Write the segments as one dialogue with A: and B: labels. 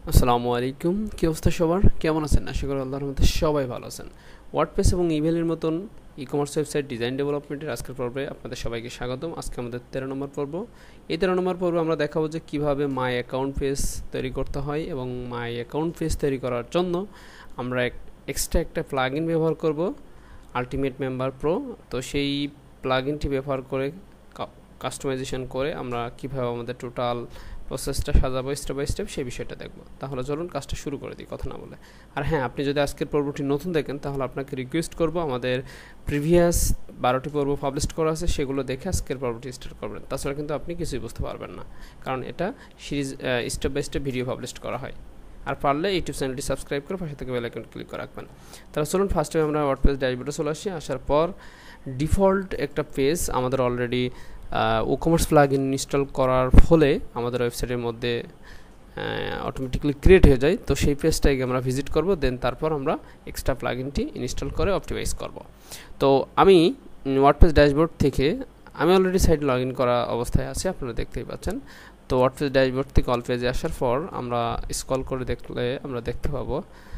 A: আসসালামু আলাইকুম। কি অবস্থা সবার? কেমন আছেন? আশা করি আল্লাহর রহমতে সবাই ভালো আছেন। ওয়ার্ডপ্রেস এবং ইভ্যালির মতন ই-কমার্স ওয়েবসাইট ডিজাইন ডেভেলপমেন্টের আজকের পর্বে আপনাদের সবাইকে স্বাগতম। আজকে আমাদের 13 নম্বর পর্ব। এই 13 নম্বর পর্বে আমরা দেখাবো যে কীভাবে মাই অ্যাকাউন্ট পেজ তৈরি করতে হয় এবং মাই অ্যাকাউন্ট পেজ তৈরি করার জন্য আমরা এক্সট্রা একটা প্লাগইন ব্যবহার করব, আলটিমেট মেম্বার প্রো। তো সেই প্লাগইনটি ব্যবহার করে কাস্টমাইজেশন করে আমরা কীভাবে আমাদের টোটাল প্রসেসটা সাজাবো স্টেপ বাই স্টেপ, সেই বিষয়টা দেখব। তাহলে চলুন কাজটা শুরু করে দিই কথা না বলে। আর হ্যাঁ, আপনি যদি আজকের পর্বটি নতুন দেখেন তাহলে আপনাকে রিকোয়েস্ট করব আমাদের প্রিভিয়াস 12টি পর্ব পাবলিশ করা আছে, সেগুলো দেখে আজকের পর্বটি স্টার্ট করবেন। তাছাড়া কিন্তু আপনি কিছুই বুঝতে পারবেন না, কারণ এটা series step by step video publish করা হয়। আর পারলে ইউটিউব চ্যানেলটি সাবস্ক্রাইব করে পাশে থেকে বেল আইকন ক্লিক করে রাখবেন। তাহলে চলুন ফার্স্টে আমরা ওয়ার্ডপ্রেস ড্যাশবোর্ডে চলে আসি। আসার পর ডিফল্ট একটা পেজ আমাদের অলরেডি ই-কমার্স প্লাগইন ইনস্টল করার ফলে আমাদের ওয়েবসাইটের মধ্যে অটোমেটিক্যালি ক্রিয়েট হয়ে যায়। তো সেই পেজটাকে আমরা ভিজিট করব, দেন তারপর আমরা এক্সট্রা প্লাগইনটি ইনস্টল করে অপটিমাইজ করব। তো আমি ওয়ার্ডপ্রেস ড্যাশবোর্ড থেকে আমি অলরেডি সাইট লগ ইন করা অবস্থায় আছি, আপনারা দেখতেই পাচ্ছেন। তো ওয়ার্ডপ্রেস ড্যাশবোর্ড থেকে অল পেজে আসার পর আমরা স্ক্রল করে দেখলে আমরা দেখতে পাবো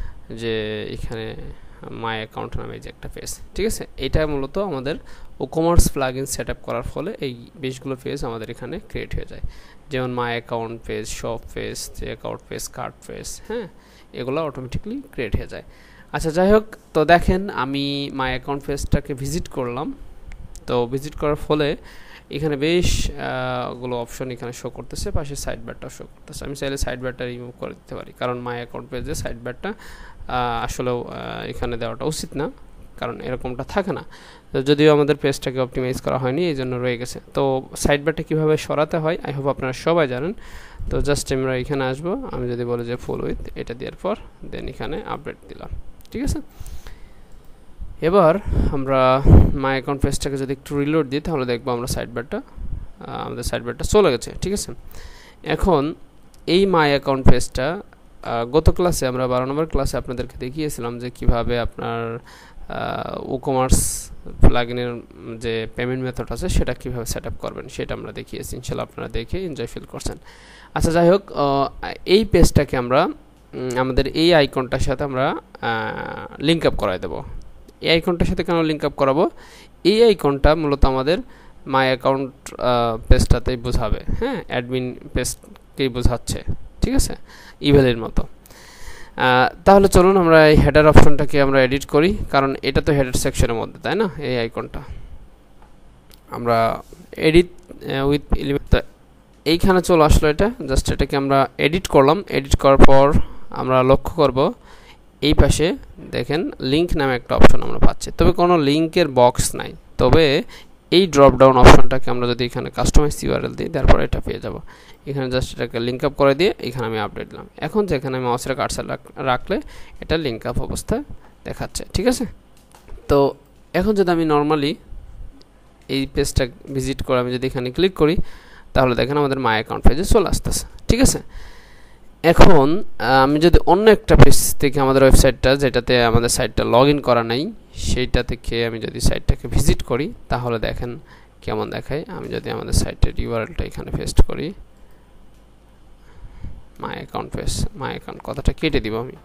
A: যে এখানে মাই অ্যাকাউন্ট নামে যে একটা পেজ, ঠিক আছে। এটা মূলত আমাদের ই-কমার্স প্লাগইন সেট আপ করার ফলে এই বেশগুলো পেজ আমাদের এখানে ক্রিয়েট হয়ে যায়, যেমন my account page, shop page, checkout page, cart page, হ্যাঁ, এগুলো অটোমেটিকলি ক্রিয়েট হয়ে যায়। আচ্ছা, যাই হোক, তো দেখেন আমি মাই অ্যাকাউন্ট পেজটাকে ভিজিট করলাম। তো ভিজিট করার ফলে এখানে বেশ গুলো অপশন এখানে শো করতেছে, পাশে সাইড বারটাও শো করতেছে। আমি চাইলে সাইড বারটা রিমুভ করে দিতে পারি, কারণ মাই অ্যাকাউন্ট পেজে সাইড বারটা আসলেও এখানে দেওয়াটা উচিত না, কারণ এরকমটা থাকে না। তো যদিও আমাদের পেজটাকে অপটিমাইজ করা হয়নি, এই জন্য রয়ে গেছে। তো সাইড বারটা কীভাবে সরাতে হয় আই হোপ আপনারা সবাই জানেন। তো জাস্ট আমরা এখানে আসবো, আমি যদি বলি যে ফুল উইথ, এটা দেওয়ার পর দেন এখানে আপডেট দিলাম, ঠিক আছে। এবার আমরা মাই অ্যাকাউন্ট পেজটাকে যদি একটু রিলোড দিই তাহলে দেখবো আমরা আমাদের সাইড বারটা চলে গেছে, ঠিক আছে। এখন এই মাই অ্যাকাউন্ট পেজটা গত ক্লাসে আমরা 12 নম্বর ক্লাসে আপনাদেরকে দেখিয়েছিলাম যে কিভাবে আপনার ই-কমার্স প্লাগইনের যে পেমেন্ট মেথড আছে সেটা কিভাবে সেট আপ করবেন সেটা আমরা দেখিয়েছি। ইনশাআল্লাহ আপনারা দেখে এনজয় ফিল করছেন। আচ্ছা, যাই হোক, এই পেজটাকে আমরা আমাদের এই আইকনটার সাথে আমরা লিঙ্ক আপ করাই দেবো। এই আইকনটার সাথে কেন লিঙ্ক আপ করাবো? এই আইকনটা মূলত আমাদের মাই অ্যাকাউন্ট পেজটাতেই বোঝাবে, হ্যাঁ, অ্যাডমিন পেজকেই বোঝাচ্ছে, ঠিক আছে, ইভ্যালির মতো। তাহলে চলুন আমরা এই হেডার অপশনটাকে আমরা এডিট করি, কারণ এটা তো হেডার সেকশনের মধ্যে, তাই না? এই আইকনটা আমরা এডিট উইথ এইখানে চলে আসলো। এটা জাস্ট এটাকে আমরা এডিট করলাম। এডিট করার পর আমরা লক্ষ্য করব এই পাশে দেখেন লিঙ্ক নামে একটা অপশন আমরা পাচ্ছি, তবে কোনো লিঙ্কের বক্স নাই। তবে এই ড্রপ ডাউন অপশনটাকে আমরা যদি এখানে কাস্টমাইজ ইউআরএল দিই, তারপর এটা পেয়ে যাব। এখানে জাস্ট এটাকে লিঙ্ক আপ করে দিয়ে এখানে আমি আপডেট দিলাম। এখন যেখানে মাউসের কার্সার রাখলে এটা লিঙ্ক আপ অবস্থায় দেখাচ্ছে, ঠিক আছে। তো এখন যদি আমি নর্মালি এই পেজটা ভিজিট করে আমি যদি এখানে ক্লিক করি তাহলে দেখেন আমাদের মাই অ্যাকাউন্ট পেজে চলে আসতেছে, ঠিক আছে। এখন আমি যদি অন্য একটা পেজ থেকে আমাদের ওয়েবসাইটটা, যেটাতে আমাদের সাইটটা লগ ইন করা নাই, সেইটা থেকে আমি যদি সাইটটাকে ভিজিট করি তাহলে দেখেন কেমন দেখায়। আমি যদি আমাদের সাইটের ইউআরএলটা এখানে পেস্ট করি, my account page, my account কথাটা কেটে দিব আমি।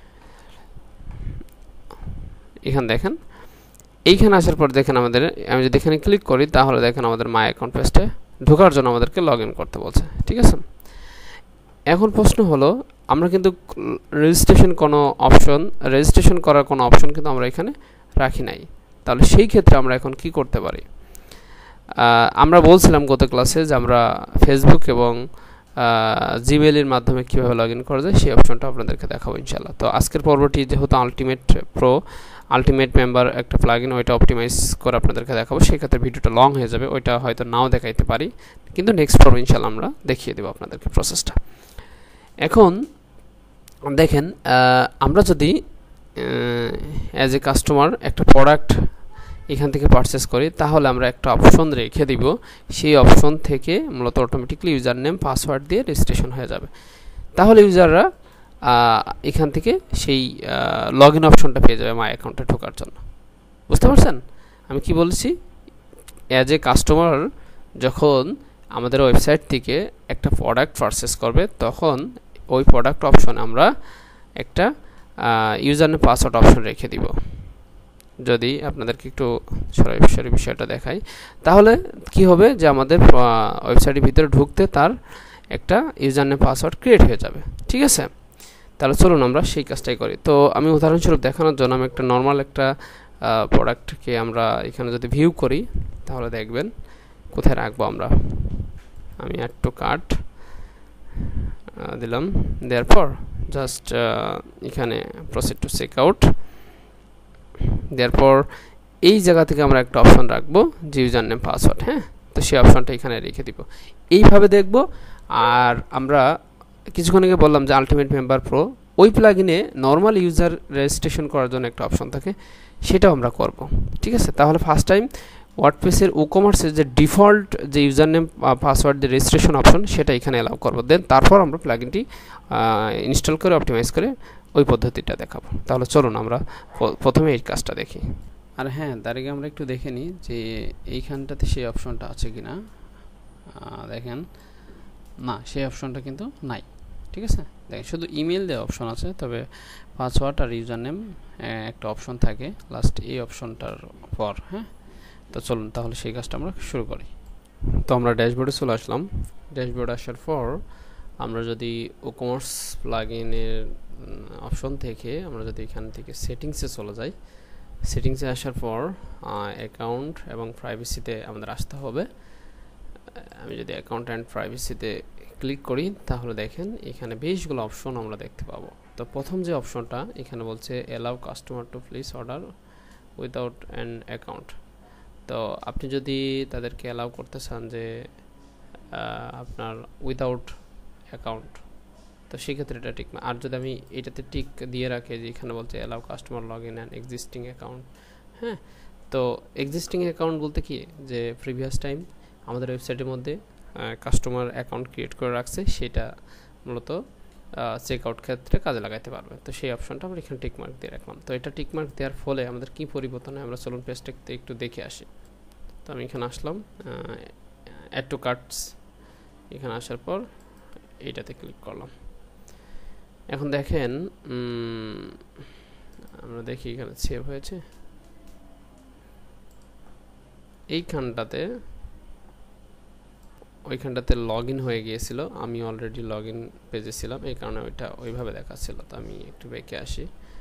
A: এখানে দেখেন, এইখানে আসার পর দেখেন আমি যদি এখানে ক্লিক করি তাহলে দেখেন আমাদের মাই অ্যাকাউন্ট পেজটা ঢোকার জন্য আমাদেরকে লগ ইন করতে বলছে, ঠিক আছে। এখন প্রশ্ন হলো, আমরা কিন্তু রেজিস্ট্রেশন করার কোনো অপশন কিন্তু আমরা এখানে রাখি নাই। তাহলে সেই ক্ষেত্রে আমরা এখন কি করতে পারি? আমরা বলছিলাম গত ক্লাসে যে আমরা ফেসবুক এবং জিমেইলের মাধ্যমে কীভাবে লগ ইন করা যায় সেই অপশনটা আপনাদেরকে দেখাবো ইনশাআল্লাহ। তো আজকের পর্বটি যেহেতু আলটিমেট মেম্বার একটা প্লাগইন, ওইটা অপটিমাইজ করে আপনাদেরকে দেখাবো। সেক্ষেত্রে ভিডিওটা লং হয়ে যাবে, ওইটা হয়তো নাও দেখাইতে পারি, কিন্তু নেক্সট পর্ব ইনশাআল্লাহ আমরা দেখিয়ে দেবো আপনাদেরকে প্রসেসটা। এখন দেখেন, আমরা যদি অ্যাজ এ কাস্টমার একটা প্রোডাক্ট এখান থেকে পারচেস করি তাহলে আমরা একটা অপশন রেখে দিব, সেই অপশন থেকে মূলত অটোমেটিকলি ইউজার নেম পাসওয়ার্ড দিয়ে রেজিস্ট্রেশন হয়ে যাবে। তাহলে ইউজাররা এখান থেকে সেই লগ ইন অপশনটা পেয়ে যাবে মাই অ্যাকাউন্টে ঢোকার জন্য। বুঝতে পারছেন আমি কি বলছি? অ্যাজ এ কাস্টমার যখন আমাদের ওয়েবসাইট থেকে একটা প্রোডাক্ট পারচেস করবে তখন ওই প্রোডাক্ট অপশন আমরা একটা ইউজার নেম পাসওয়ার্ড অপশন রেখে দিব। যদি আপনাদেরকে একটু সরাসরি বিষয়টা দেখাই, তাহলে কি হবে যে আমাদের ওয়েবসাইটের ভিতরে ঢুকতে তার একটা ইউজার নেম পাসওয়ার্ড ক্রিয়েট হয়ে যাবে। ঠিক আছে, তাহলে চলুন আমরা সেই কাজটাই করি। তো আমি উদাহরণস্বরূপ দেখানোর জন্য আমি একটা নর্মাল একটা প্রোডাক্টকে আমরা এখানে যদি ভিউ করি, তাহলে দেখবেন কোথায় রাখবো আমরা। আমি অ্যাড টু কার্ট দিলাম, দেওয়ার পর জাস্ট এখানে প্রসিড টু চেক আউট দেওয়ার পর এই জায়গা থেকে আমরা একটা অপশন রাখবো যে ইউজার নেম পাসওয়ার্ড। হ্যাঁ, তো সেই অপশনটা এখানে রেখে দিব। এইভাবে দেখব। আর আমরা কিছুক্ষণ আগে বললাম যে আলটিমেট মেম্বার প্রো, ওই প্লাগইনে নর্মাল ইউজার রেজিস্ট্রেশন করার জন্য একটা অপশন থাকে, সেটাও আমরা করব। ঠিক আছে, তাহলে ফার্স্ট টাইম ওয়ার্ডপ্রেসের ই-কমার্সের যে ডিফল্ট যে ইউজার নেম পাসওয়ার্ড যে রেজিস্ট্রেশন অপশন, সেটা এখানে অ্যালাউ করব। দেন তারপর আমরা প্লাগইনটি ইনস্টল করে অপটিমাইজ করে ওই পদ্ধতিটা দেখাবো। তাহলে চলুন আমরা প্রথমে এই কাজটা দেখি। আর হ্যাঁ, তার আগে আমরা একটু দেখে নিই যে এইখানটাতে সেই অপশনটা আছে কি না। দেখেন, না, সেই অপশনটা কিন্তু নাই। ঠিক আছে, দেখেন শুধু ইমেল দেওয়া অপশন আছে, তবে পাসওয়ার্ড আর ইউজার নেম একটা অপশন থাকে লাস্ট এই অপশনটার পর। হ্যাঁ, তো চলুন তাহলে সেই কাজটা আমরা শুরু করি। তো আমরা ড্যাশবোর্ডে চলে আসলাম। ড্যাশবোর্ডে আসার পর আমরা যদি ই-কমার্স প্লাগইনের অপশন থেকে আমরা যদি এখান থেকে সেটিংসে চলে যাই, সেটিংসে আসার পর অ্যাকাউন্ট এবং প্রাইভেসিতে আমাদের আসতে হবে। আমি যদি অ্যাকাউন্ট অ্যান্ড প্রাইভেসিতে ক্লিক করি, তাহলে দেখেন এখানে বেশগুলো অপশন আমরা দেখতে পাবো। তো প্রথম যে অপশনটা এখানে বলছে allow customer to place order without an account. তো আপনি যদি তাদেরকে অ্যালাউ করতে চান যে আপনার উইদাউট অ্যাকাউন্ট, তো সেক্ষেত্রে এটা টিক। আর যদি আমি এটাতে টিক দিয়ে রাখি যে এখানে বলছে allow customer log in and existing account. হ্যাঁ, তো এক্সিস্টিং অ্যাকাউন্ট বলতে কি, যে প্রিভিয়াস টাইম আমাদের ওয়েবসাইটের মধ্যে কাস্টমার অ্যাকাউন্ট ক্রিয়েট করে রাখছে, সেটা মূলত চেক আউট ক্ষেত্রে কাজে লাগাইতে পারবে। তো সেই অপশনটা আমরা এখানে টিকমার্ক দিয়ে রাখলাম। তো এটা টিকমার্ক দেওয়ার ফলে আমাদের কী পরিবর্তন হয় আমরা চলুন পেজটাতে একটু দেখে আসি। তো আমি এখানে আসলাম, অ্যাড টু কার্টস, এখানে আসার পর এইটাতে ক্লিক করলাম। এখন দেখেন আমরা দেখি এখানে সেভ হয়েছে। ওইখানটাতে লগ ইন হয়ে গিয়েছিল, আমি অলরেডি লগ ইন পেজে ছিলাম, এই কারণে ওইটা ওইভাবে দেখাচ্ছিল। তো আমি একটু বেঁকে আসি,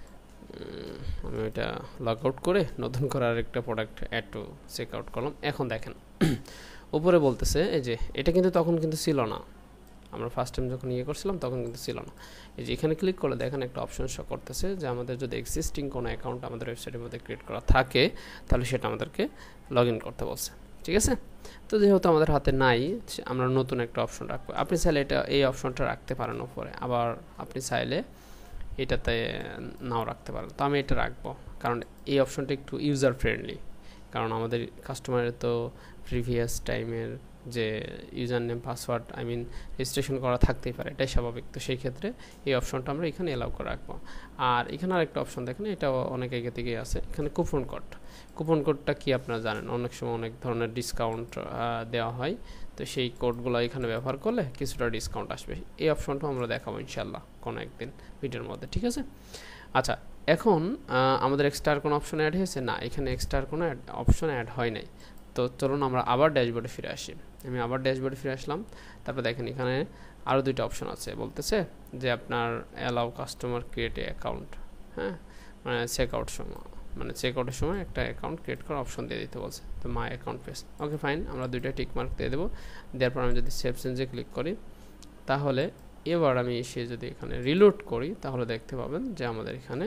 A: আমি ওইটা লগ আউট করে নতুন করে আরেকটা product add to check out করলাম। এখন দেখেন উপরে বলতেছে এই যে এটা কিন্তু তখন কিন্তু ছিল না, আমরা ফার্স্ট টাইম যখন ইয়ে করছিলাম তখন কিন্তু ছিল না। এই যে এখানে ক্লিক করলে দেখেন একটা অপশন শো করতেছে যে আমাদের যদি এক্সিস্টিং কোনো অ্যাকাউন্ট আমাদের ওয়েবসাইটের মধ্যে ক্রিয়েট করা থাকে, তাহলে সেটা আমাদেরকে লগ ইন করতে বলছে। ঠিক আছে, তো যেহেতু আমাদের হাতে নাই, আমরা নতুন একটা অপশন রাখবো। আপনি চাইলে এই অপশনটা রাখতে পারেন উপরে, আবার আপনি চাইলে এটাতে নাও রাখতে পারেন। তো আমি এটা রাখবো, কারণ এই অপশনটা একটু ইউজার ফ্রেন্ডলি। কারণ আমাদের কাস্টমারের তো প্রিভিয়াস টাইমের যে ইউজার নেম পাসওয়ার্ড রেজিস্ট্রেশন করা থাকতেই পারে, এটাই স্বাভাবিক। তো সেই ক্ষেত্রে এই অপশনটা আমরা এখানে অ্যালাউ করে রাখবো। আর এখানে আরেকটা অপশন দেখেন, এটাও অনেক আগে থেকেই আছে, এখানে কুপন কোডটা কি আপনারা জানেন, অনেক সময় অনেক ধরনের ডিসকাউন্ট দেওয়া হয়। তো সেই কোডগুলো এখানে ব্যবহার করলে কিছুটা ডিসকাউন্ট আসবে। এই অপশনটা আমরা দেখাবো ইনশাল্লাহ কোনো একদিন ভিডিওর মধ্যে। ঠিক আছে, আচ্ছা, এখন আমাদের এক্সট্রা কোনো অপশন অ্যাড হয়েছে না, এখানে এক্সট্রা কোনো অপশন অ্যাড হয় নাই। তো চলুন আমরা আবার ড্যাশবোর্ডে ফিরে আসি। আমি আবার ড্যাশবোর্ডে ফিরে আসলাম। তারপর দেখেন এখানে আরও দুইটা অপশন আছে, বলতেছে যে আপনার allow customer create a account. হ্যাঁ, মানে চেকআউটের সময় একটা অ্যাকাউন্ট ক্রিয়েট করার অপশন দিয়ে দিতে বলছে। তো my account page, okay fine, আমরা দুইটা টিক মার্ক দিয়ে দেবো। দেওয়ার পর আমি যদি সেভ চেঞ্জে ক্লিক করি, তাহলে এবার আমি এসে যদি এখানে রিলোড করি, তাহলে দেখতে পাবেন যে আমাদের এখানে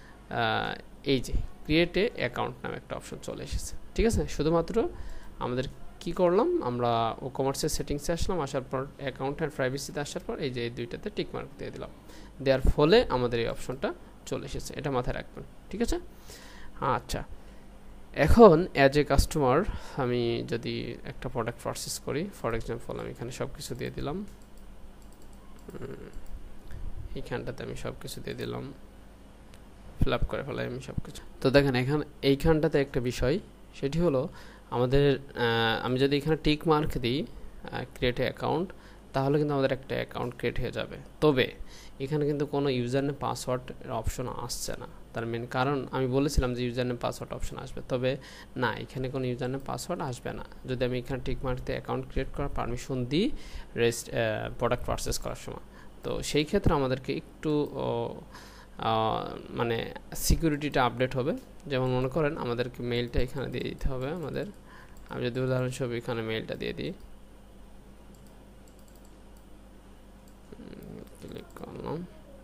A: এই যে ক্রিয়েট এ অ্যাকাউন্ট নামে একটা অপশন চলে এসেছে। ঠিক আছে, শুধুমাত্র আমাদের কি করলাম, আমরা ই-কমার্সের সেটিংসে আসলাম, আসার পর অ্যাকাউন্ট অ্যান্ড প্রাইভেসিতে আসার পর এই যে এই দুইটাতে টিক মার্ক দিয়ে দিলাম। দেওয়ার ফলে আমাদের এই অপশনটা চলে এসেছে, এটা মাথায় রাখবেন। ঠিক আছে, আচ্ছা, এখন অ্যাজ এ কাস্টমার আমি যদি একটা প্রোডাক্ট পারচেস করি, ফর এক্সাম্পল আমি এখানে সব কিছু দিয়ে দিলাম, এইখানটাতে আমি সব কিছু দিয়ে দিলাম, ফিল আপ করে ফেলাই আমি সব কিছু। তো দেখেন এইখানটাতে একটা বিষয়, সেটি হলো আমাদের আমি যদি এখানে টিক মার্ক দিই ক্রিয়েট অ্যাকাউন্ট, তাহলে কিন্তু আমাদের একটা অ্যাকাউন্ট ক্রিয়েট হয়ে যাবে। তবে এখানে কিন্তু কোনো ইউজার নেম পাসওয়ার্ড অপশন আসছে না। তার মেন কারণ আমি বলেছিলাম যে ইউজার নেম পাসওয়ার্ড অপশন আসবে, তবে না, এখানে কোনো ইউজার নেম পাসওয়ার্ড আসবে না যদি আমি এখানে টিকমার্কতে অ্যাকাউন্ট ক্রিয়েট করার পারমিশন দিই প্রোডাক্ট পারচেস করার সময়। তো সেই ক্ষেত্রে আমাদেরকে একটু মানে সিকিউরিটিটা আপডেট হবে। যেমন মনে করেন আমাদেরকে মেইলটা এখানে দিয়ে দিতে হবে আমাদের। আমি যদি উদাহরণস্বরূপ এখানে মেইলটা দিয়ে দিই, ক্লিক করলাম।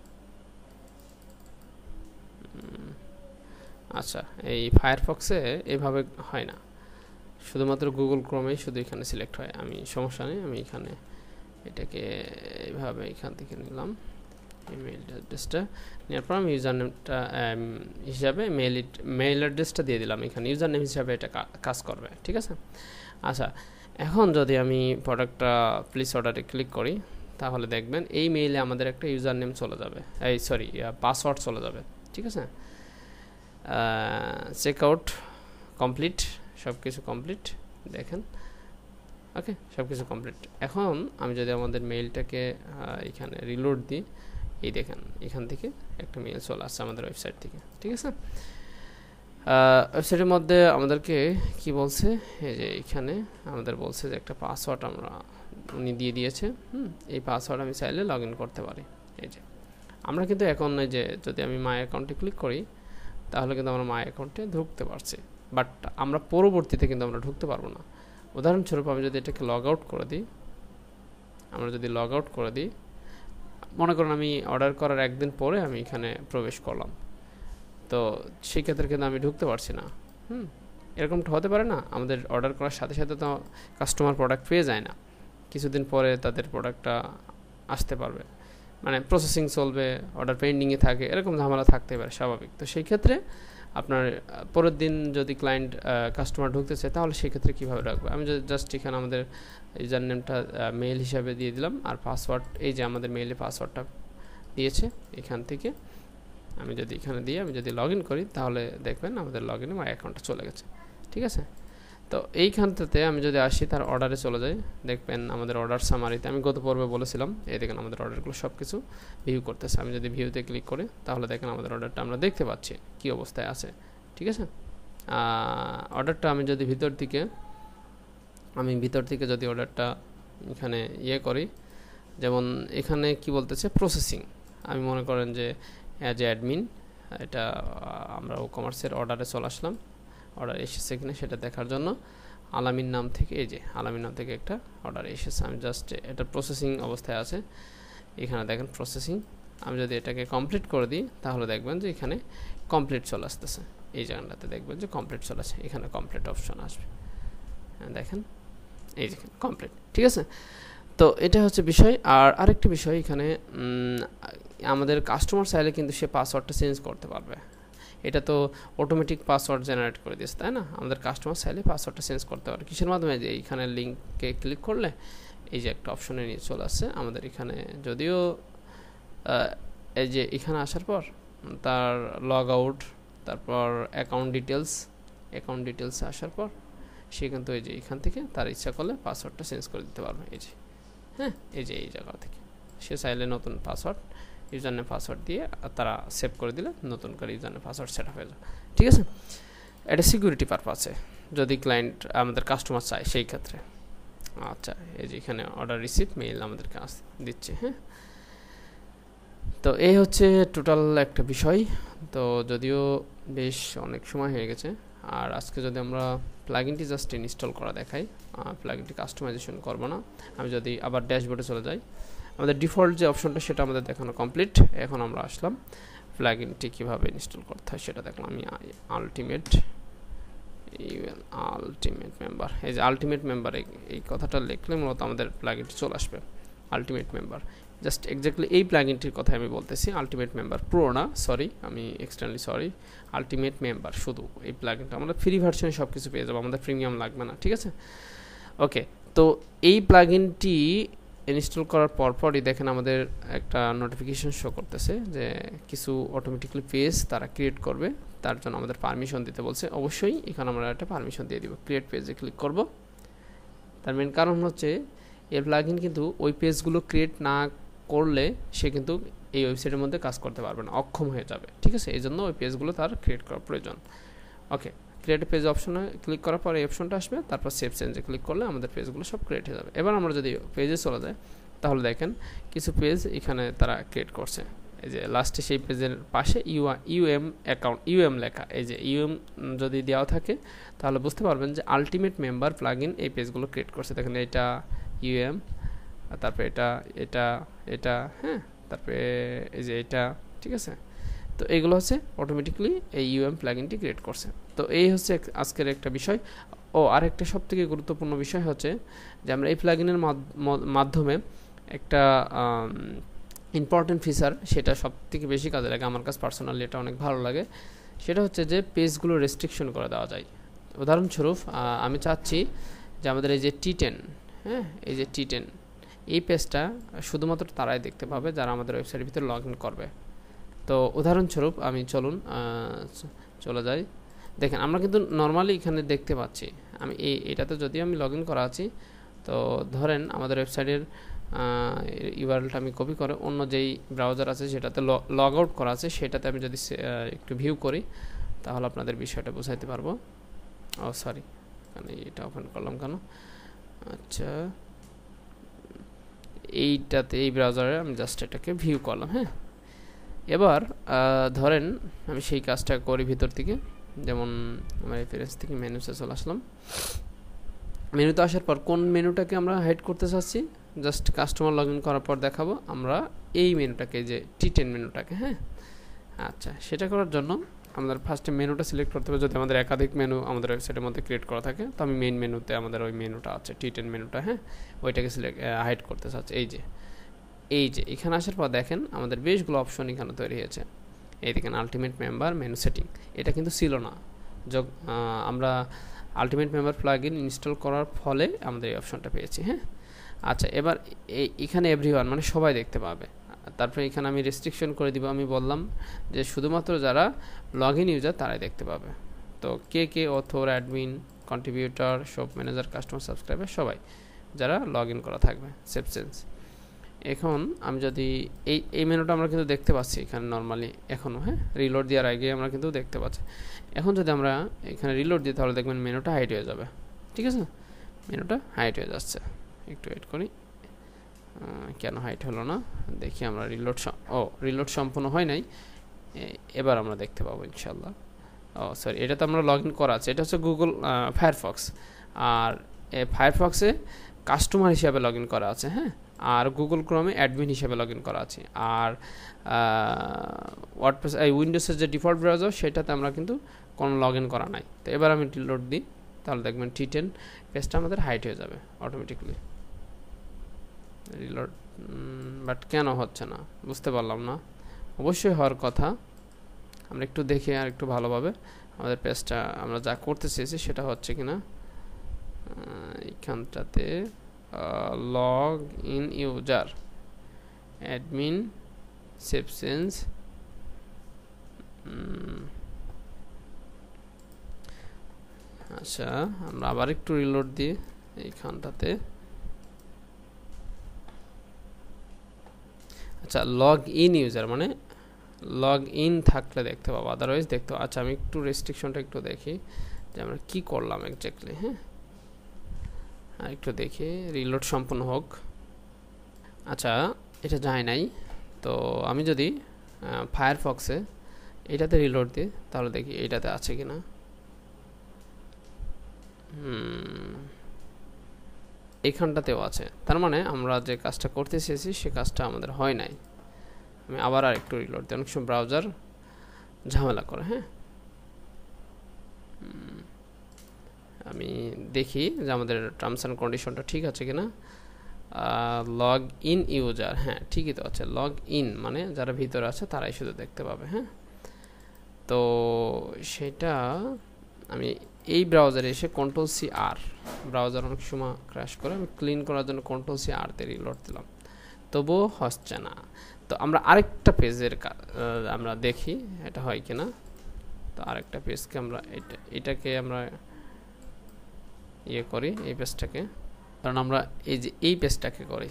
A: আচ্ছা, এই ফায়ারফক্সে এভাবে হয় না, শুধুমাত্র গুগল ক্রোমেই শুধু এখানে সিলেক্ট হয়। আমি সমস্যা নেই, আমি এখানে এটাকে এইভাবে এখান থেকে নিলাম, ইমেল অ্যাড্রেসটা নেওয়ার পর আমি ইউজার নেমটা হিসাবে মেইল অ্যাড্রেসটা দিয়ে দিলাম। এখানে ইউজার নেম হিসাবে এটা কাজ করবে, ঠিক আছে। আচ্ছা, এখন যদি আমি প্রোডাক্টটা প্লিজ অর্ডারে ক্লিক করি, তাহলে দেখবেন এই মেইলে আমাদের একটা ইউজার নেম চলে যাবে, পাসওয়ার্ড চলে যাবে, ঠিক আছে। চেক আউট কমপ্লিট, সব কিছু কমপ্লিট, দেখেন, ওকে, সব কিছু কমপ্লিট। এখন আমি যদি আমাদের মেইলটাকে এখানে রিলোড দিই, এই দেখেন এখান থেকে একটা মেইল চলে আসছে আমাদের ওয়েবসাইট থেকে, ঠিক আছে। ওয়েবসাইটের মধ্যে আমাদেরকে কি বলছে, এই যে এখানে আমাদের বলছে যে একটা পাসওয়ার্ড উনি দিয়ে দিয়েছে। এই পাসওয়ার্ড আমি চাইলে লগ ইন করতে পারি। এই যে আমরা কিন্তু এখন এই যে যদি আমি মাই অ্যাকাউন্টে ক্লিক করি, তাহলে কিন্তু আমরা মাই অ্যাকাউন্টে ঢুকতে পারছি, বাট আমরা পরবর্তীতে কিন্তু আমরা ঢুকতে পারবো না। উদাহরণস্বরূপ আমি যদি এটাকে লগ আউট করে দিই, আমরা যদি লগ আউট করে দিই, মনে করুন আমি অর্ডার করার একদিন পরে আমি এখানে প্রবেশ করলাম, তো সেই ক্ষেত্রে কিন্তু আমি ঢুকতে পারছি না। এরকমটা হতে পারে না, আমাদের অর্ডার করার সাথে সাথে তো কাস্টমার প্রোডাক্ট পেয়ে যায় না, কিছুদিন পরে তাদের প্রোডাক্টটা আসতে পারবে, মানে প্রসেসিং চলবে, অর্ডার পেন্ডিংয়ে থাকে, এরকম ঝামেলা থাকতে পারে, স্বাভাবিক। তো সেই ক্ষেত্রে আপনার পরের দিন যদি ক্লায়েন্ট কাস্টমার ঢুকতে চায়, তাহলে সেই ক্ষেত্রে কীভাবে রাখবে, আমি যদি জাস্ট এখানে আমাদের ইউজার নেমটা মেইল হিসাবে দিয়ে দিলাম, আর পাসওয়ার্ড এই যে আমাদের মেইলে পাসওয়ার্ডটা দিয়েছে, এখান থেকে আমি যদি এখানে দিয়ে আমি যদি লগ ইন করি, তাহলে দেখবেন আমাদের লগ ইনে মাই অ্যাকাউন্টটা চলে গেছে, ঠিক আছে। তো এইখানটাতে আমি যদি আসি তার অর্ডারে চলে যাই, দেখবেন আমাদের অর্ডার সামারিতে আমি গত পর্বে বলেছিলাম, এই দেখেন আমাদের অর্ডারগুলো সব কিছু ভিউ করতেছে। আমি যদি ভিউতে ক্লিক করি, তাহলে দেখেন আমাদের অর্ডারটা আমরা দেখতে পাচ্ছি কী অবস্থায় আছে, ঠিক আছে। অর্ডারটা আমি যদি ভিতর থেকে যদি অর্ডারটা এখানে করি, যেমন এখানে কি বলতেছে প্রসেসিং, আমি মনে করেন যে অ্যাজ এ অ্যাডমিন এটা আমরা ই-কমার্সের অর্ডারে চলে আসলাম, অর্ডার এসেছে কিনা সেটা দেখার জন্য আলামিন নাম থেকে, এই যে আলামিন নাম থেকে একটা অর্ডার এসেছে, আমি জাস্ট এটা প্রসেসিং অবস্থায় আছে, এখানে দেখেন প্রসেসিং। আমি যদি এটাকে কমপ্লিট করে দিই, তাহলে দেখবেন যে এখানে কমপ্লিট চলে আসতেছে, এই জায়গাটাতে দেখবেন যে কমপ্লিট চলে আসে, এখানে কমপ্লিট অপশন আসবে, দেখেন এই যে কমপ্লিট, ঠিক আছে। তো এটা হচ্ছে বিষয়। আর আরেকটি বিষয়, এখানে আমাদের কাস্টমার চাইলে কিন্তু সে পাসওয়ার্ডটা চেঞ্জ করতে পারবে, এটা তো অটোমেটিক পাসওয়ার্ড জেনারেট করে দিয়েছে, তাই না। আমাদের কাস্টমার চাইলে পাসওয়ার্ডটা চেঞ্জ করতে পারে কিসের মাধ্যমে, যে এইখানে লিঙ্কে ক্লিক করলে এই যে একটা অপশনে নিয়ে চলে আসছে আমাদের এখানে, যদিও এই যে এখানে আসার পর তার লগ আউট, তারপর অ্যাকাউন্ট ডিটেলস আসার পর সে কিন্তু এই যে এখান থেকে তার ইচ্ছা করলে পাসওয়ার্ডটা চেঞ্জ করে দিতে পারবে, এই যে এই যে এই জায়গা থেকে সে চাইলে নতুন পাসওয়ার্ড ইউজার নেম পাসওয়ার্ড দিয়ে তারা সেভ করে দিলে নতুন করে ইউজার নেম পাসওয়ার্ড সেট হয়ে যায়, ঠিক আছে। এটা সিকিউরিটি পারপাসে যদি ক্লায়েন্ট আমাদের কাস্টমার চায় সেই ক্ষেত্রে। আচ্ছা, এই যে এখানে অর্ডার রিসিভ মেইল আমাদেরকে দিচ্ছে, তো এই হচ্ছে টোটাল একটা বিষয়। তো যদিও বেশ অনেক সময় হয়ে গেছে, আর আজকে যদি আমরা প্লাগইনটি জাস্ট ইনস্টল করা দেখাই, প্লাগইনটি কাস্টমাইজেশন করব না, আমি যদি আবার ড্যাশবোর্ডে চলে যাই, আমাদের ডিফল্ট যে অপশনটা সেটা আমাদের দেখানো কমপ্লিট। এখন আমরা আসলাম প্লাগইনটি কীভাবে ইনস্টল করতে হয় সেটা দেখলাম। আমি আলটিমেট মেম্বার, এই যে আলটিমেট মেম্বার এই কথাটা লিখলে মূলত আমাদের প্লাগইনটি চলে আসবে। আলটিমেট মেম্বার জাস্ট এক্স্যাক্টলি এই প্লাগইনটির কথা আমি বলতেছি, আলটিমেট মেম্বার প্রো না, সরি আমি এক্সটার্নালি সরি, আলটিমেট মেম্বার শুধু এই প্লাগইনটা আমরা ফ্রি ভার্সনে সব কিছু পেয়ে যাবো, আমাদের প্রিমিয়াম লাগবে না, ঠিক আছে। ওকে, তো এই প্লাগইনটি ইনস্টল করার পরপরই দেখেন আমাদের একটা নোটিফিকেশন শো করতেছে যে কিছু অটোমেটিক্যালি পেজ তারা ক্রিয়েট করবে, তার জন্য আমাদের পারমিশন দিতে বলছে। অবশ্যই এখানে আমরা একটা পারমিশন দিয়ে দিব, ক্রিয়েট পেজে ক্লিক করব। তার মেন কারণ হচ্ছে এর প্লাগইন কিন্তু ওই পেজগুলো ক্রিয়েট না করলে সে কিন্তু এই ওয়েবসাইটের মধ্যে কাজ করতে পারবে না, অক্ষম হয়ে যাবে। ঠিক আছে, এই জন্য ওই পেজগুলো তার ক্রিয়েট করা প্রয়োজন। ওকে, ক্রিয়েট পেজ অপশনে ক্লিক করার পর এই অপশনটা আসবে, তারপর সেভ চেঞ্জে ক্লিক করলে আমাদের পেজগুলো সব ক্রিয়েট হয়ে যাবে। এবার আমরা যদি পেজে চলে যাই তাহলে দেখেন কিছু পেজ এখানে তারা ক্রিয়েট করছে। এই যে লাস্টে সেই পেজের পাশে ইউএম অ্যাকাউন্ট ইউএম লেখা, এই যে ইউএম যদি দেওয়া থাকে তাহলে বুঝতে পারবেন যে আলটিমেট মেম্বার প্লাগইন এই পেজগুলো ক্রিয়েট করছে। দেখেন এটা ইউএম, তারপরে এটা হ্যাঁ, তারপরে এই যে এটা। ঠিক আছে, তো এইগুলো হচ্ছে অটোমেটিকলি এই ইউএম প্লাগইনটি ক্রিয়েট করছে। তো এই হচ্ছে আজকের একটা বিষয়। আরেকটা সবথেকে গুরুত্বপূর্ণ বিষয় হচ্ছে যে আমরা এই প্লাগইনের মাধ্যমে একটা ইম্পর্টেন্ট ফিচার, সেটা সবথেকে বেশি কাজে লাগে, আমার কাছে পার্সোনালি এটা অনেক ভালো লাগে। সেটা হচ্ছে যে পেজগুলো রেস্ট্রিকশন করে দেওয়া যায়। উদাহরণস্বরূপ আমি চাচ্ছি যে আমাদের এই যে T10, হ্যাঁ, এই যে T10 এই পেজটা শুধুমাত্র তারাই দেখতে পাবে যারা আমাদের ওয়েবসাইটের ভিতরে লগ ইন করবে। তো উদাহরণস্বরূপ আমি চলে যাই। দেখেন আমরা কিন্তু নর্মালি এখানে দেখতে পাচ্ছি, আমি এটাতে যদিও আমি লগ ইন করা আছি। তো ধরেন আমাদের ওয়েবসাইটের ইউআরএলটা আমি কপি করে অন্য যেই ব্রাউজার আছে সেটাতে লগ আউট করা আছে, সেটাতে আমি যদি একটু ভিউ করি তাহলে আপনাদের বিষয়টা বোঝাইতে পারবো। সরি, এখানে এটা ওপেন করলাম কেন? আচ্ছা, এইটাতে এই ব্রাউজারে আমি জাস্ট এটাকে ভিউ করলাম। হ্যাঁ, এবার ধরেন আমি সেই কাজটা করি ভিতর থেকে, যেমন আমার রেফারেন্স থেকে মেনুতে চলে আসলাম। মেনুতে আসার পর কোন মেনুটাকে আমরা হাইড করতে চাচ্ছি, জাস্ট কাস্টমার লগ ইন করার পর দেখাবো আমরা এই মেনুটাকে, যে T10 মেনুটাকে। হ্যাঁ, আচ্ছা, সেটা করার জন্য আমাদের ফার্স্টে মেনুটা সিলেক্ট করতে হবে। যদি আমাদের একাধিক মেনু আমাদের ওয়েবসাইটের মধ্যে ক্রিয়েট করা থাকে, তো আমি মেইন মেনুতে আমাদের ওই মেনুটা আছে T10 মেনুটা, হ্যাঁ, ওইটাকে হাইড করতে চাচ্ছি। এই যে এখানে আসার পর দেখেন আমাদের বেশগুলো অপশন এখানে তৈরি হয়েছে। এই দেখেন আলটিমেট মেম্বার মেনু সেটিং, এটা কিন্তু ছিল না। আমরা আলটিমেট মেম্বার প্লাগইন ইনস্টল করার ফলে আমাদের এই অপশনটা পেয়েছি। হ্যাঁ, আচ্ছা, এবার এখানে এভরিওয়ান মানে সবাই দেখতে পাবে। তারপরে এখানে আমি রেস্ট্রিকশন করে দিব, আমি বললাম যে শুধুমাত্র যারা লগ ইন ইউজার তারাই দেখতে পাবে। তো কে author, admin, contributor, shop manager, customer, subscriber, সবাই যারা লগ ইন করা থাকবে। Save change. এখন আমি যদি এই মেনুটা আমরা কিন্তু দেখতে পাচ্ছি এখানে নর্মালি এখনও, হ্যাঁ, রিলোড দেওয়ার আগে আমরা কিন্তু দেখতে পাচ্ছি। এখন যদি আমরা এখানে রিলোড দিই তাহলে দেখবেন মেনুটা হাইড হয়ে যাবে। ঠিক আছে, মেনুটা হাইড হয়ে যাচ্ছে। একটু ওয়েট করি, কেন হাইড হলো না দেখি আমরা। রিলোড সম্পূর্ণ হয় নাই, এবার আমরা দেখতে পাবো ইনশাল্লাহ। সরি, এটা তো আমরা লগ ইন করা আছে, এটা হচ্ছে গুগল ফায়ারফক্স, আর ফায়ারফক্সে কাস্টমার হিসাবে লগ ইন করা আছে। হ্যাঁ, আর গুগল ক্রোমে অ্যাডমিন হিসেবে লগ ইন করা আছে। আর ওয়ার্ডপ্রেস এই উইন্ডোজের যে ডিফল্ট ব্রাউজার সেটাতে আমরা কিন্তু কোনো লগ ইন করা নাই। তো এবার আমি রিলোড দিই তাহলে দেখবেন T10 পেজটা আমাদের হাইড হয়ে যাবে অটোমেটিকলি। রিলোড, বাট কেন হচ্ছে না বুঝতে পারলাম না। অবশ্যই হওয়ার কথা, আমরা একটু দেখি আর একটু ভালোভাবে আমাদের পেজটা আমরা যা করতে চেয়েছি সেটা হচ্ছে কিনা। এইখানটাতে log in user, admin, save change, আচ্ছা আমরা আবার একটু রিলোড দিই এইখানটাতে। আচ্ছা, লগ ইন ইউজার মানে লগ ইন থাকলে দেখতে পাবো, আদারওয়াইজ দেখতে পাবো। আচ্ছা, আমি একটু রেস্ট্রিকশনটা একটু দেখি যে আমরা কি করলাম এক্স্যাক্টলি। হ্যাঁ, আর একটু দেখি, রিলোড সম্পূর্ণ হোক। আচ্ছা, এটা যায় নাই। তো আমি যদি ফায়ারফক্সে এটাতে রিলোড দিই তাহলে দেখি এটাতে আছে কিনা। এইখানটাতেও আছে, তার মানে আমরা যে কাজটা করতে চেয়েছি সে কাজটা আমাদের হয় নাই। আমি আবার আর একটু রিলোড দিই, অনেক সময় ব্রাউজার ঝামেলা করে। হ্যাঁ, আমি দেখি যে আমাদের টার্মস অ্যান্ড কন্ডিশনটা ঠিক আছে কিনা। লগ ইন ইউজার, হ্যাঁ ঠিকই তো আছে। লগ ইন মানে যারা ভিতরে আছে তারাই শুধু দেখতে পাবে। হ্যাঁ, তো সেটা আমি এই ব্রাউজারে এসে Ctrl+C+R, ব্রাউজার অনেক সময় ক্র্যাশ করে, আমি ক্লিন করার জন্য Ctrl+C+R তে রিলোড দিলাম, তবুও হচ্ছে না। তো আমরা আরেকটা পেজের আমরা দেখি এটা হয় কিনা। তো আরেকটা পেজকে আমরা এটাকে আমরা ইয়ে করি, এই পেজটাকে কারণ আমরা এই যে এই পেজটাকে করি,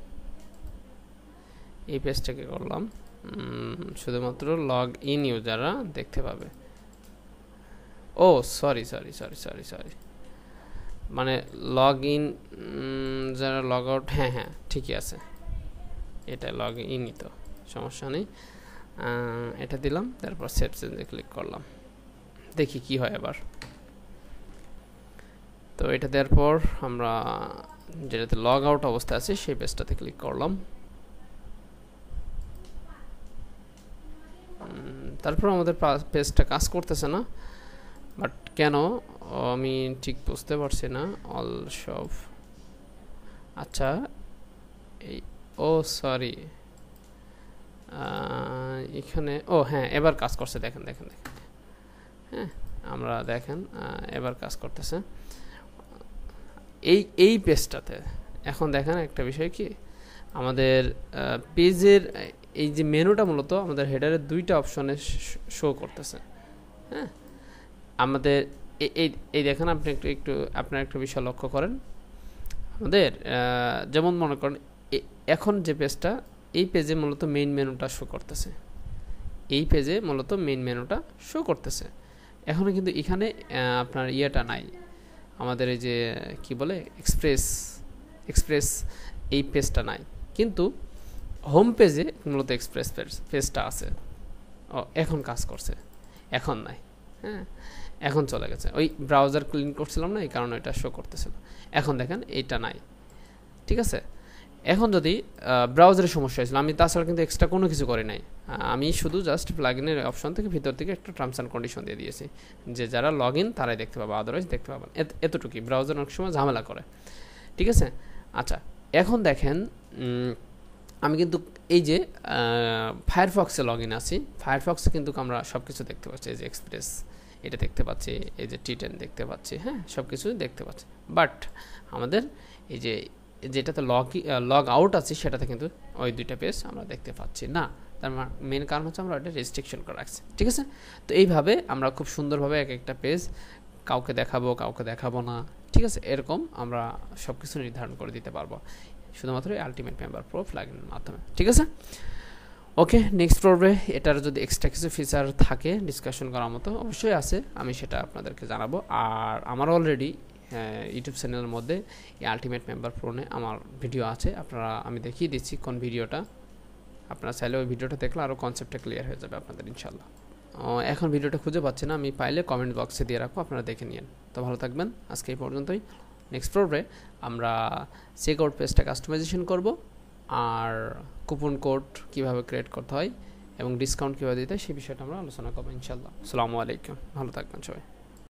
A: এই পেজটাকে করলাম শুধুমাত্র লগ ইন ইউজাররা দেখতে পাবে। ও সরি, মানে লগ ইন যারা লগ আউট, হ্যাঁ ঠিকই আছে, এটা লগ ইনই, তো সমস্যা নেই। এটা দিলাম, তারপর সেভ চেঞ্জে ক্লিক করলাম, দেখি কি হয় আবার। তো এটা দেওয়ার পর আমরা যেটাতে লগ আউট অবস্থা আছে সেই পেজটাতে ক্লিক করলাম। তারপর আমাদের পেজটা কাজ করতেছে না, বাট কেন আমি ঠিক বুঝতে পারছি না। অল সব আচ্ছা, এই ও সরি, এখানে ও হ্যাঁ এবার কাজ করছে, দেখেন, হ্যাঁ আমরা দেখেন এবার কাজ করতেছে এই পেজটাতে। এখন দেখেন একটা বিষয় কি, আমাদের পেজের এই যে মেনুটা মূলত আমাদের হেডারের দুইটা অপশনে শো করতেছে। হ্যাঁ, আমাদের এই দেখেন, আপনি একটু আপনার একটা বিষয় লক্ষ্য করেন। আমাদের যেমন মনে করেন এখন যে পেজটা, এই পেজে মূলত মেইন মেনুটা শো করতেছে, এই পেজে মূলত মেইন মেনুটা শো করতেছে। এখনও কিন্তু এখানে আপনার ইয়েটা নাই, আমাদের এই যে কি বলে এক্সপ্রেস এই পেজটা নাই, কিন্তু হোম পেজে মূলত এক্সপ্রেস পেজটা আছে। ও এখন কাজ করছে, এখন নাই, হ্যাঁ এখন চলে গেছে। ওই ব্রাউজার ক্লিন করছিলাম না, এই কারণে এটা শো করতেছিল। এখন দেখেন এইটা নাই, ঠিক আছে। এখন যদি ব্রাউজারের সমস্যা হয়েছিল, আমি তাছাড়া কিন্তু এক্সট্রা কোনো কিছু করি নাই, আমি শুধু জাস্ট প্লাগইনের অপশন থেকে ভিতর থেকে একটা টার্মস অ্যান্ড কন্ডিশন দিয়ে দিয়েছি যে যারা লগ ইন তারাই দেখতে পাবে, আদারওয়াইজ দেখতে পাবেন। এতটুকুই, ব্রাউজার অনেক সময় ঝামেলা করে, ঠিক আছে। আচ্ছা, এখন দেখেন আমি কিন্তু এই যে ফায়ারফক্সে লগ ইন আছি, ফায়ারফক্সে কিন্তু আমরা সব কিছু দেখতে পাচ্ছি, এই যে এক্সপ্রেস এটা দেখতে পাচ্ছি, এই যে টি10 দেখতে পাচ্ছি, হ্যাঁ সব কিছু দেখতে পাচ্ছি। বাট আমাদের এই যে যেটাতে লগ আউট আছে সেটাতে কিন্তু ওই দুইটা পেজ আমরা দেখতে পাচ্ছি না। তার মেন কারণ হচ্ছে আমরা ওটা রেস্ট্রিকশন করে রাখছি, ঠিক আছে। তো এইভাবে আমরা খুব সুন্দরভাবে এক একটা পেজ কাউকে দেখাবো না, ঠিক আছে, এরকম আমরা সব কিছু নির্ধারণ করে দিতে পারবো শুধুমাত্র আলটিমেট মেম্বার প্রো প্লাগইনের মাধ্যমে, ঠিক আছে। ওকে, নেক্সট পর্বে এটার যদি এক্সট্রা কিছু ফিচার থাকে ডিসকাশন করার মতো অবশ্যই আছে, আমি সেটা আপনাদেরকে জানাবো। আর আমার অলরেডি ইউটিউব চ্যানেলের মধ্যে এই আলটিমেট মেম্বার প্রো নিয়ে আমার ভিডিও আছে, আমি দেখিয়ে দিচ্ছি কোন ভিডিওটা, আপনারা চাইলে ওই ভিডিওটা দেখলে আরও কনসেপ্টটা ক্লিয়ার হয়ে যাবে আপনাদের ইনশাল্লাহ। এখন ভিডিওটা খুঁজে পাচ্ছি না, আমি পাইলে কমেন্ট বক্সে দিয়ে রাখবো, আপনারা দেখে নিন। তো ভালো থাকবেন, আজকে এই পর্যন্তই। নেক্সট পর্বে আমরা চেকআউট পেজটা কাস্টমাইজেশন করব, আর কুপন কোড কীভাবে ক্রিয়েট করতে হয় এবং ডিসকাউন্ট কীভাবে দিতে হয় সেই বিষয়টা আমরা আলোচনা করবো ইনশাল্লাহ। আসসালামু আলাইকুম, ভালো থাকবেন সবাই।